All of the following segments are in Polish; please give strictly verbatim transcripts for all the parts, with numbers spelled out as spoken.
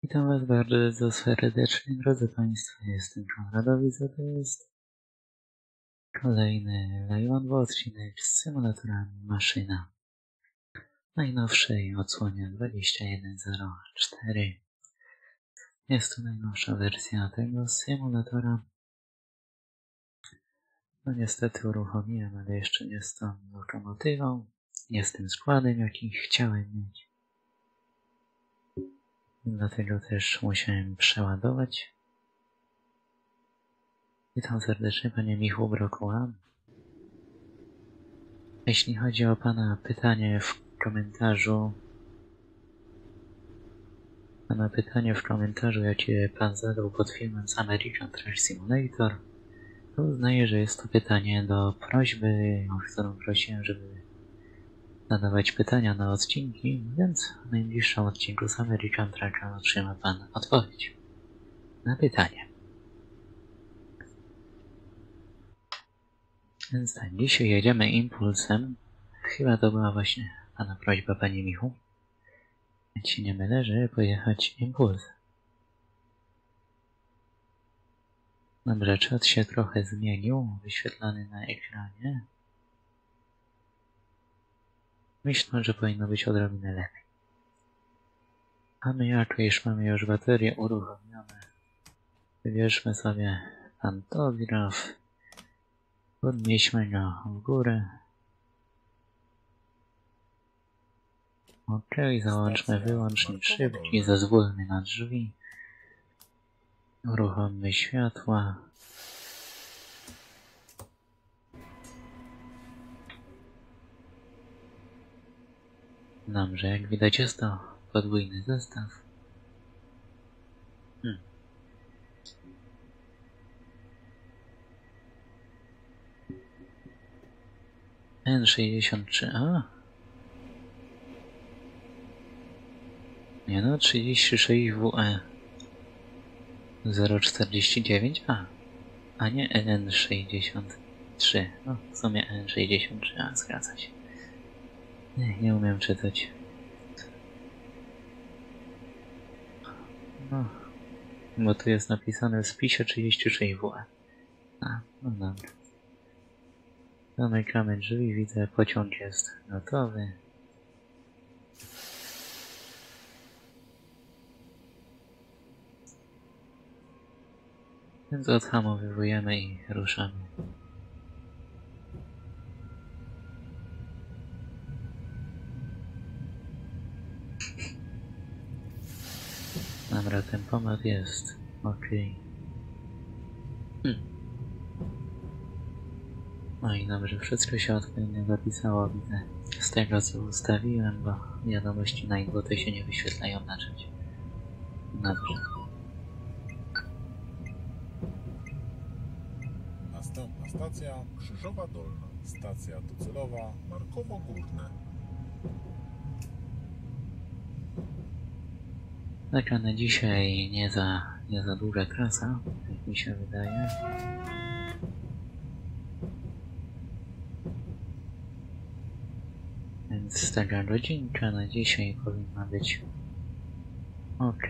Witam Was bardzo serdecznie, drodzy Państwo. Jestem Konradowic, a to jest kolejny live odcinek z symulatora Maszyna. Najnowszej odsłonie dwadzieścia jeden zero cztery. Jest to najnowsza wersja tego symulatora. No niestety uruchomiłem, ale jeszcze nie z tą lokomotywą, nie z tym składem, jaki chciałem mieć. Dlatego też musiałem przeładować. Witam serdecznie, panie Michu Brokuła. Jeśli chodzi o pana pytanie w komentarzu, pana pytanie w komentarzu, jakie pan zadał pod filmem z American Trash Simulator, to uznaję, że jest to pytanie do prośby, o którą prosiłem, żeby zadawać pytania na odcinki, więc w najbliższym odcinku z American Trasha otrzyma pan odpowiedź na pytanie. Więc tak, dzisiaj jedziemy impulsem. Chyba to była właśnie pana prośba, panie Michu. Jak się nie mylę, żeby pojechać impulsem. Dobrze, czat się trochę zmienił, wyświetlany na ekranie. Myślę, że powinno być odrobinę lepiej. A my jako już mamy już baterie uruchomione, wybierzmy sobie pantograf, podnieśmy go w górę. Ok, załączmy wyłącznik szybki, zezwólmy na drzwi. Uruchommy światła. Dobrze, jak widać jest to podwójny zestaw. Hmm. N sześćdziesiąt trzy A. Nie no, trzydzieści sześć W E zero czterdzieści dziewięć A. A nie N sześćdziesiąt trzy. No, w sumie N sześćdziesiąt trzy A, zgadza się. Nie, nie umiem czytać. No, bo tu jest napisane w spisie trzydzieści sześć W E. A, no dobra. Zamykamy drzwi, widzę, pociąg jest gotowy. Więc odhamowujemy i ruszamy. Dobra, tempomat jest. Ok. Hmm. No i dobrze, wszystko się odpowiednio zapisało, widzę. Z tego co ustawiłem, bo wiadomości na igłotę się nie wyświetlają na czacie. Dobrze. Następna stacja Krzyżowa Dolna. Stacja docelowa Markowo Górne. Taka na dzisiaj nie za, nie za długa trasa, jak mi się wydaje. Więc taka godzinka na dzisiaj powinna być ok.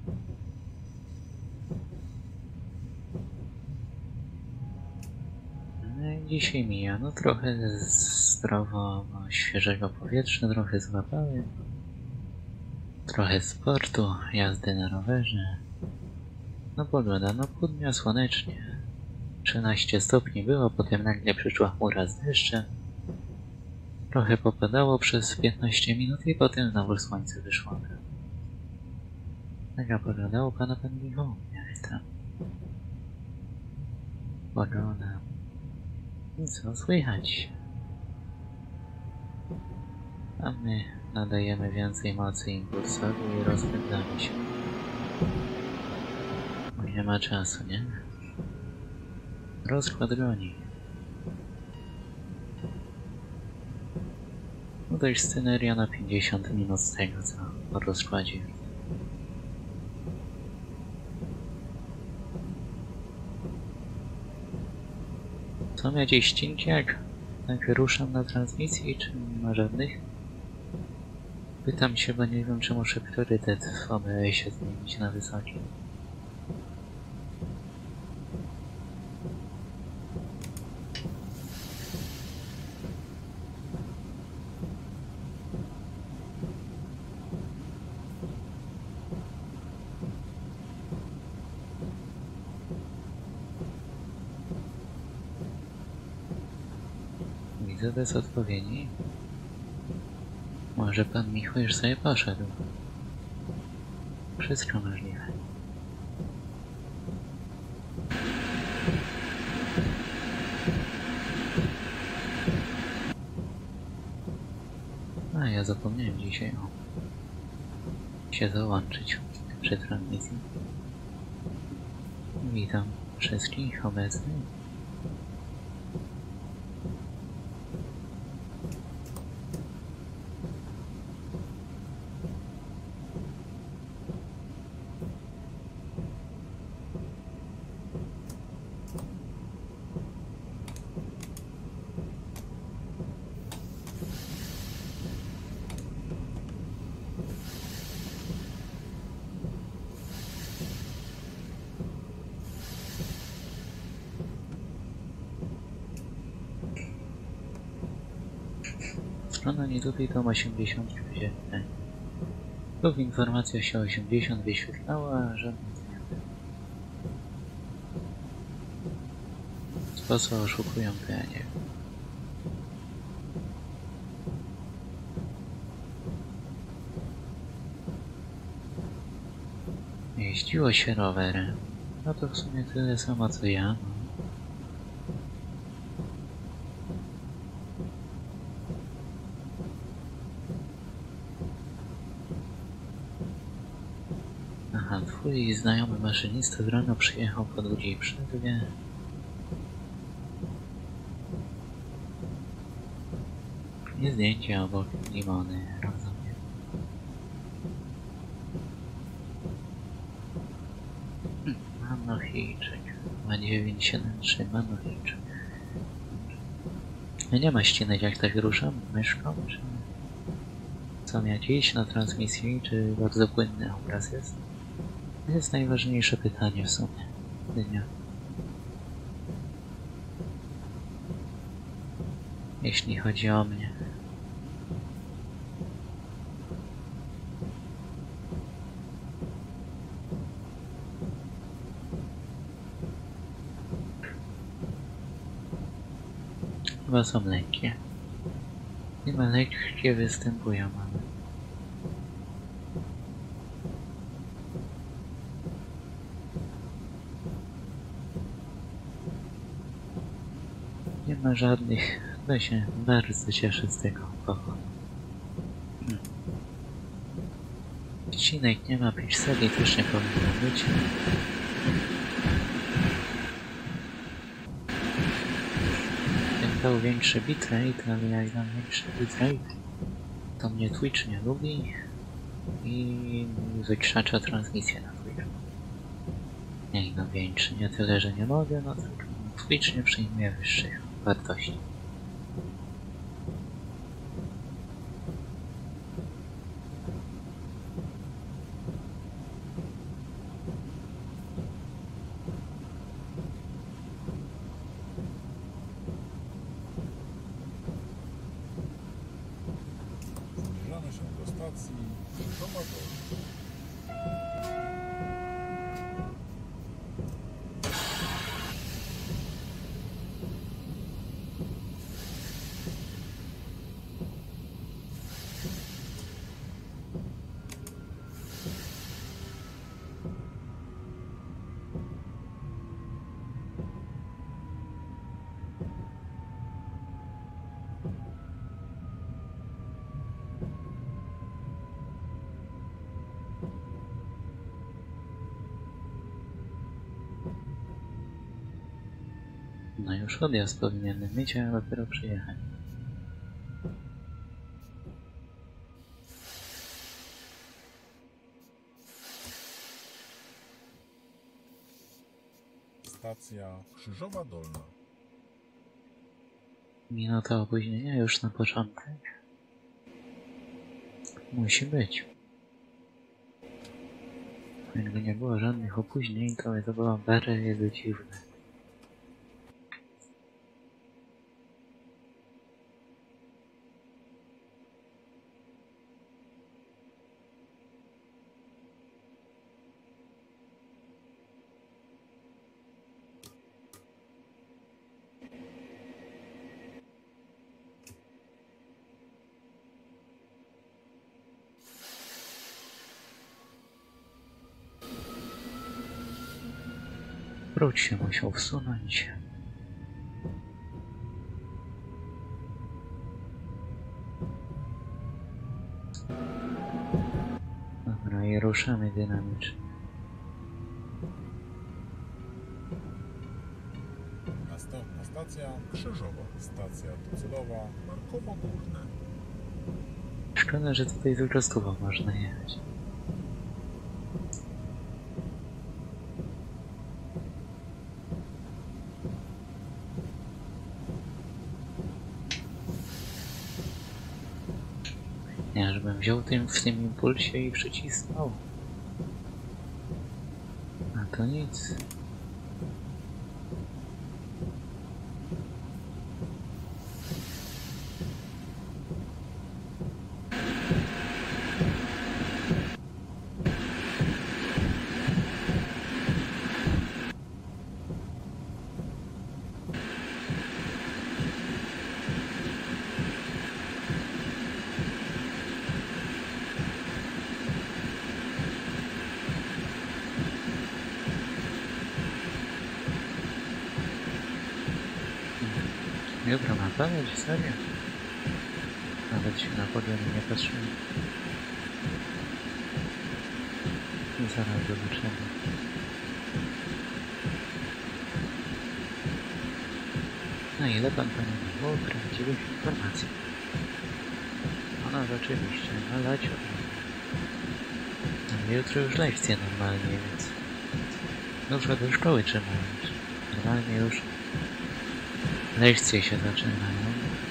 No i dzisiaj mija, no trochę zdrowo, no, świeżego powietrza, trochę złapałem. Trochę sportu, jazdy na rowerze. No pogoda, no pół dnia słonecznie. trzynaście stopni było, potem nagle przyszła chmura z deszczem. Trochę popadało przez piętnaście minut i potem znowu słońce wyszło. Taka pogoda u pana pan Michał, jak tam? Pogoda. I co słychać? A my nadajemy więcej mocy impulsowi i rozpędzamy się. Bo nie ma czasu, nie? Rozkład goni. No to już sceneria na pięćdziesiąt minut z tego, co po rozkładzie. Są jakieś ścinki, jak tak ruszam na transmisji, czy nie ma żadnych? Pytam się, bo nie wiem, czy muszę priorytet w O B S-ie zmienić na wysoki. Widzę bez odpowiedzi. Może pan Michał już sobie poszedł. Wszystko możliwe. A ja zapomniałem dzisiaj o się załączyć przy transmisji. Witam wszystkich obecnych. Strona nie lubi tom osiemdziesiąt siedem. Lub informacja się osiemdziesiąt wyświetlała, a żadnych zmian. Po co oszukują, to ja nie wiem. Jeździło się rowerem. No to w sumie tyle samo co ja. No. Aha, twój znajomy maszynista z rano przyjechał po długiej przerwie. I zdjęcie obok limony, rozumiem. Hm, Manochiczek. Ma dziewięć siedem trzy, Manochiczek. Nie ma ścinek, jak tak ruszam myszką, czy co miać iść na transmisji, czy bardzo płynny obraz jest? To jest najważniejsze pytanie w sumie dnia. Jeśli chodzi o mnie. Chyba są lekkie. Chyba lekkie występują, ale... Nie ma żadnych... To się bardzo cieszę z tego powodu. Hmm. Ścinek nie ma, pikseli też nie powinno być. Dał większy bitrate, ale jak dam większy bitrate, to mnie Twitch nie lubi i wykrzacza transmisję na Twitch. Jak dam większy, nie tyle, że nie mogę, no to Twitch nie przyjmuje wyższych wartości. Zbliżamy się do stacji Krzyżowa Dolna. No już odjazd powinienem mieć, a dopiero przyjechać. Stacja Krzyżowa Dolna. Minuta opóźnienia już na początek. Musi być. Jakby nie było żadnych opóźnień, to to było bardzo dziwne. Wróć się musiał wsunąć. Dobra, i ruszamy dynamicznie. Następna stacja Krzyżowa. Stacja docelowa Markowo Górne. Szkoda, że tutaj tylko z Tubą można jechać. Ja żebym wziął tym w tym impulsie i przycisnął. A to nic. Jutro ma padać, serio? Nawet się na pogodę nie patrzyłem. I zaraz zobaczymy. Na ile pan panie było prawdziwych informacji? No, no rzeczywiście, no leciu. No, jutro już lekcje normalnie, więc dużo do szkoły trzeba iść. Normalnie już lekcje się zaczynają.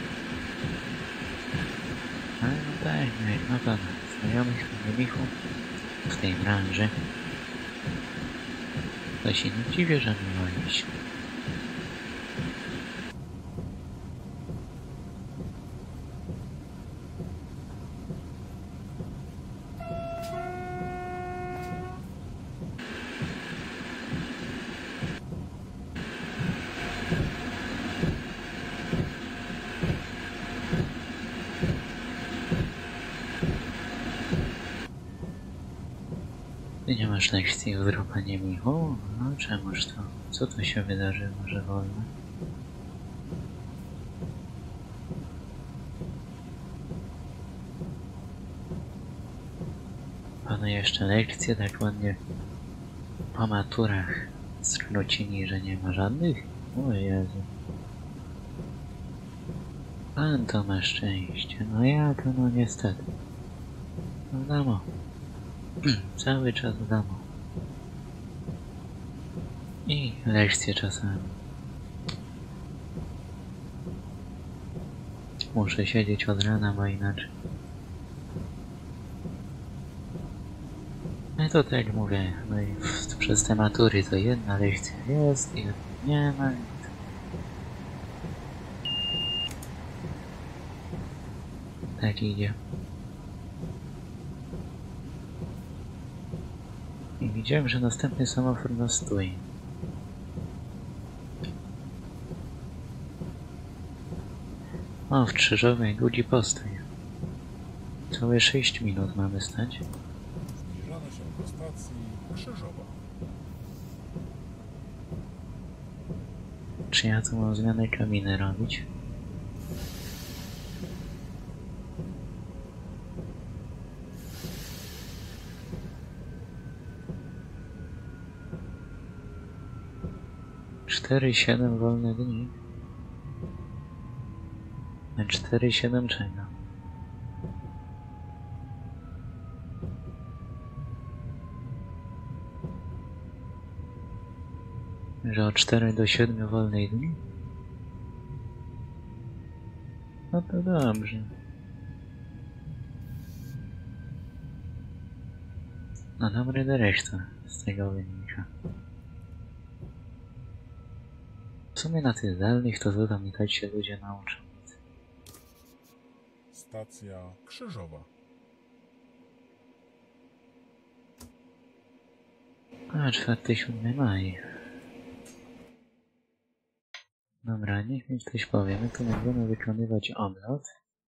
Ale no tak, no jak ma pan znajomych, panie Michu, w tej branży, to się nie dziwię, że miło iść. Ty nie masz lekcji jutro, panie Michu? No czemuż to? Co to się wydarzyło, że wolno? Panu jeszcze lekcje tak ładnie po maturach skrócili, że nie ma żadnych? O Jezu. Pan to ma szczęście, no ja to no niestety. No w domu. Cały czas w domu. I lekcje czasami. Muszę siedzieć od rana, bo inaczej. No to tak mówię, no i w, przez te matury to jedna lekcja jest, jedna nie ma. Tak idzie. I widziałem, że następny samochód nas stoi. O, w Krzyżowej ludzi postój. Całe sześć minut mamy stać. Zbliżamy się do stacji Krzyżowa. Czy ja tu mam zmianę kabiny robić? cztery siedem wolne dni. A cztery siedem czego? Że od czterech do siedmiu wolnej dni? No to dobrze. No dobry dyreszta z tego wynika. W sumie na tych zdalnych to co tam i tak się ludzie nauczą. Stacja Krzyżowa. A, czwarty siódmy maj. Dobra, niech mi ktoś powie. My tu będziemy wykonywać oblot.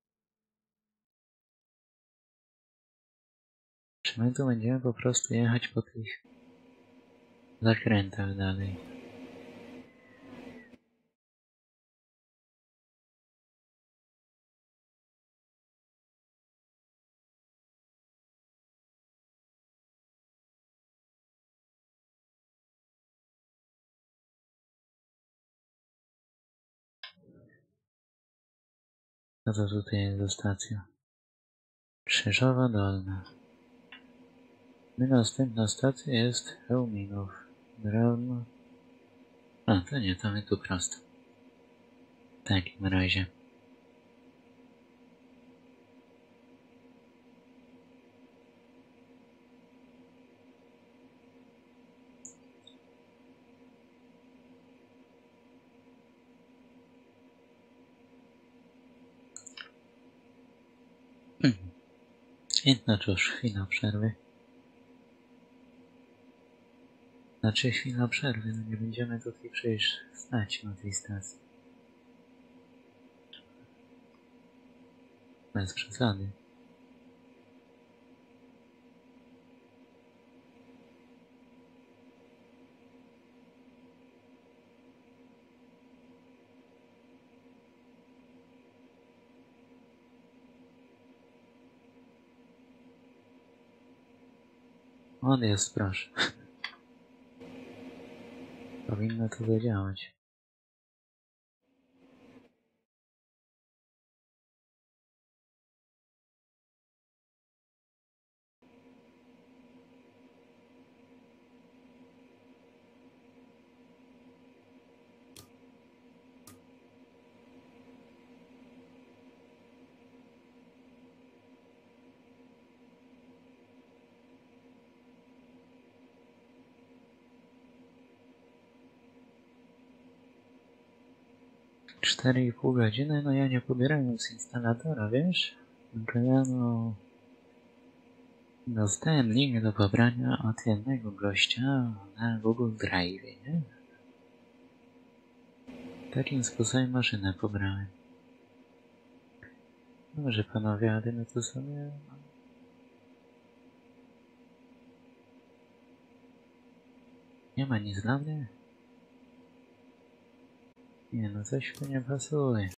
Czy my tu będziemy po prostu jechać po tych zakrętach dalej? Co to tutaj jest za stacja? Krzyżowa Dolna. My następna stacja jest Chełminów. Drewno. A, to nie, to my tu prosto. W takim razie. Mhm. I no cóż, chwila przerwy. Znaczy chwila przerwy, no nie będziemy tutaj przecież stać na tej stacji. Bez przesady. On jest, proszę. Powinno to zadziałać. cztery i pół godziny? No ja nie pobierałem z instalatora, wiesz? Tylko ja no... Dostałem link do pobrania od jednego gościa na Google Drive, nie? Takim sposobem maszynę pobrałem. Dobrze panowie, ale no to sobie... Nie ma nic dla mnie? Nie no, coś tu nie pasuje.